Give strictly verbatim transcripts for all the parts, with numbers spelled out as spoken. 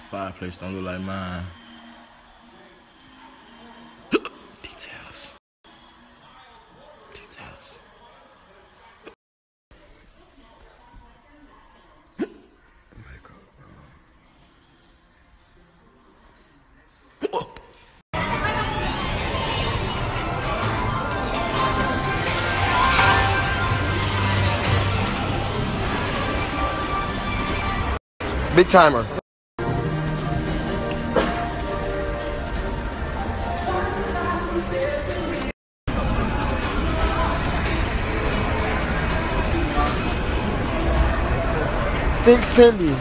fireplace don't look like mine. Details. Details. Big timer. Thick Cindy.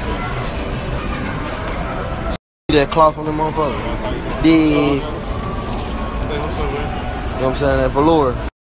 See that cloth on the motherfucker? The, you know what I'm saying, that velour.